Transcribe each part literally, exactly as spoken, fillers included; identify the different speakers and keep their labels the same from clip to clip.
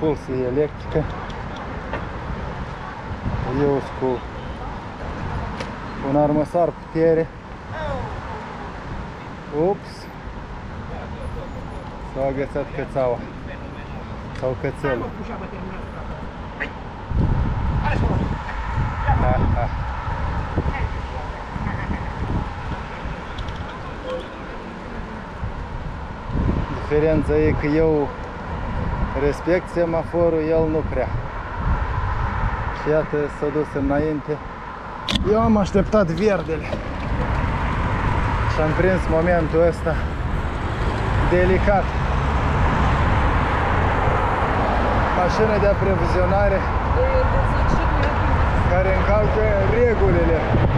Speaker 1: propulsie electrică. Eu cu un armăsar putere. Ups! S-a agățat cățaua sau cățelul. Ha, ha. Diferența e că eu respect semaforul, el nu prea. Și iată, s-a dus înainte. Eu am așteptat verdele și am prins momentul ăsta delicat. Mașină de aprovizionare care încalcă regulile.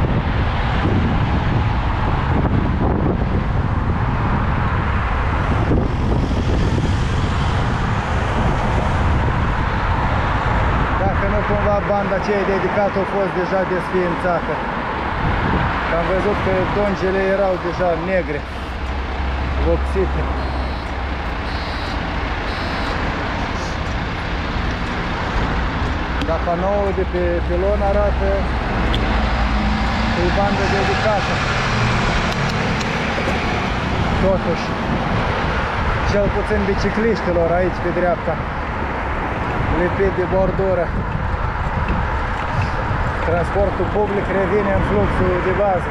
Speaker 1: Dacă nu cumva banda aceea dedicată a fost deja desființată. Am văzut că tongele erau deja negre, vopsite. Dar panoul de pe pilon arată că e bandă dedicată. Totuși, cel puțin bicicliștilor aici pe dreapta, lipit de bordură. Transportul public revine în fluxul de bază.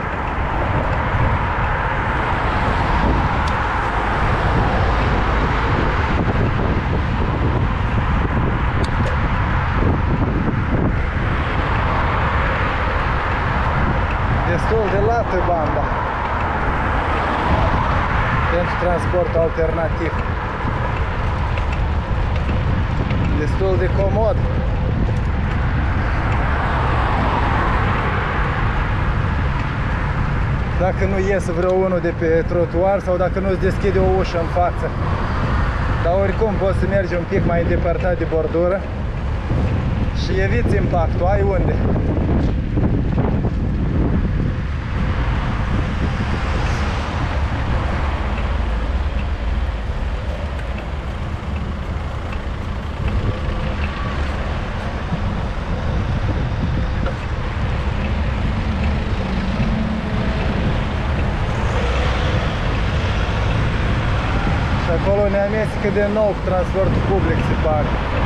Speaker 1: Destul de lată banda pentru transport alternativ. Destul de comod. Dacă nu iese vreo unul de pe trotuar sau dacă nu-ți deschide o ușă în față. Dar oricum poți să mergi un pic mai îndepărtat de bordură și eviți impactul, ai unde. Acolo ne amestecă de nou cu transportul public, se pare.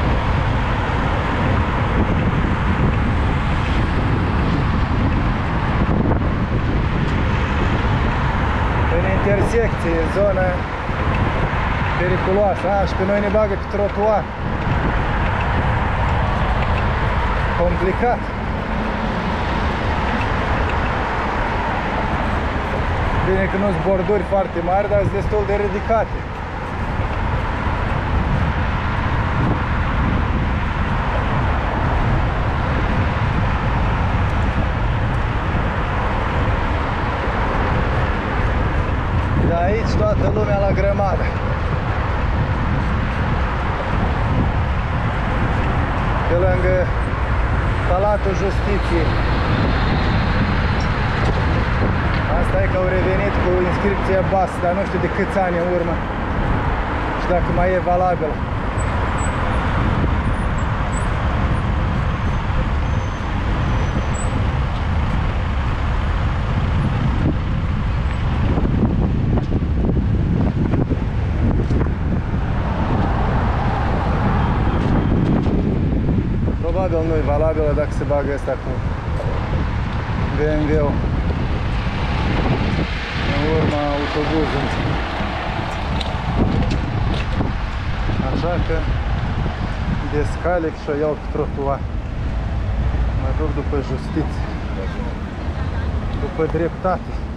Speaker 1: În intersecție, zonă periculoasă. A, și pe noi ne bagă pe trotuar. Complicat. Bine că nu sunt borduri foarte mari, dar sunt destul de ridicate. De aici toată lumea la grămadă. Pe lângă Palatul Justiției. Asta e că au revenit cu inscripția B A S, dar nu știu de câți ani în urmă și dacă mai e valabilă. Probabil nu e valabilă dacă se bagă asta cu B M W-ul în urma autobuzului. Așa că descalec și o iau pe trotuar. Mă duc după justiție, după dreptate.